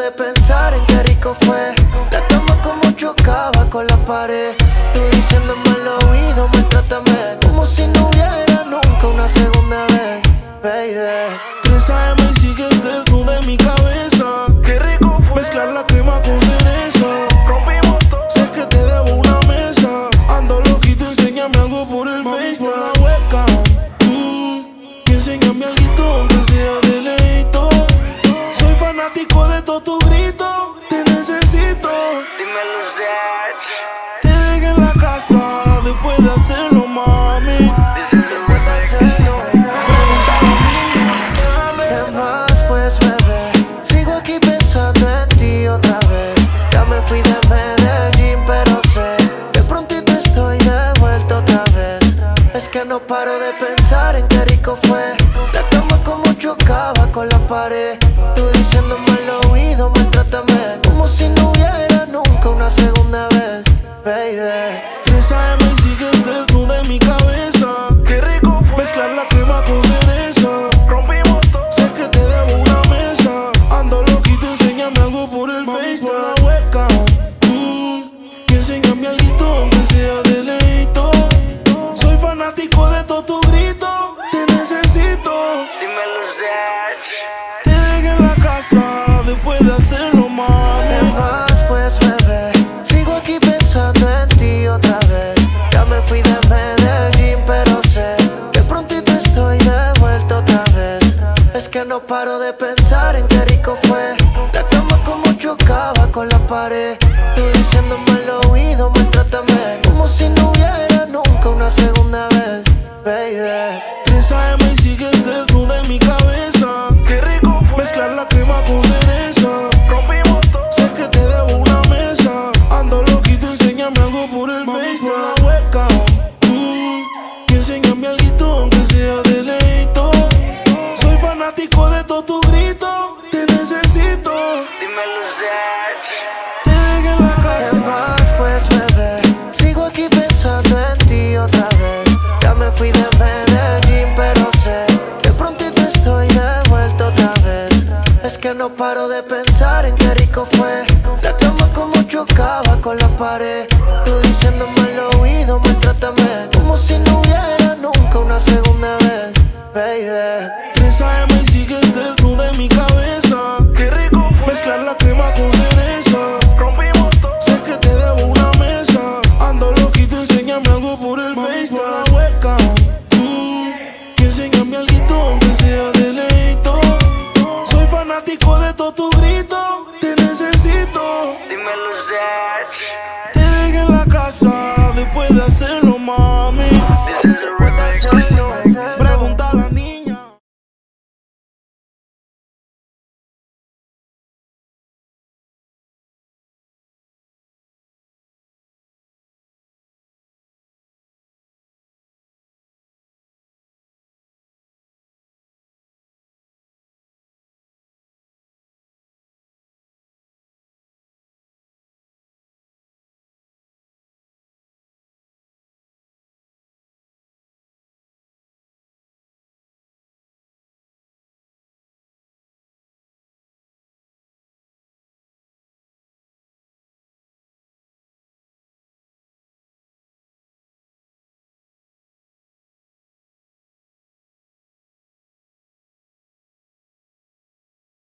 de pensar en qué rico fue la cama como chocaba con la pared. Tú diciéndome al oído, maltrátame como si no hubiera nunca una segunda vez, baby. 3 AM y sigues desnuda en mi cabeza. Qué rico fue. Mezclar la crema con cereza. Rompimos todo. Sé que te debo una mesa. Ando loquito, enséñame algo por el Face, por la webcam. Y enséñame algo aunque sea de leito. Soy fanático de todo tu grito. Te necesito. Dímelo, Zach. Te dejé en la casa después de hacerlo, mami. This is a remix. ¿Qué más pues, bebé? Sigo aquí pensando en ti otra vez. Ya me fui de Medellín, pero sé que prontito estoy de vuelta otra vez. Es que no paro de pensar en qué rico fue la cama como chocaba con la pared. Tú diciéndome al oído, maltrátame como si no hubiera nunca una segunda vez, baby. 3 AM y sigues desnuda en mi cabeza. Qué rico fue. Mezclar la crema con cereza. Rompimos todo. Sé que te debo una mesa. Ando loquito, enséñame algo por el Face, por la webcam. Y enséñame algo aunque sea de leito. Soy fanático de todo tu grito. Te necesito. Dímelo, Zach. Te dejé en la casa después de hacerlo, ¿Qué mami. más pues, bebé? Sigo aquí pensando en ti otra vez. Ya me fui de Medellín, pero sé que prontito estoy de vuelta otra vez. Es que no paro de pensar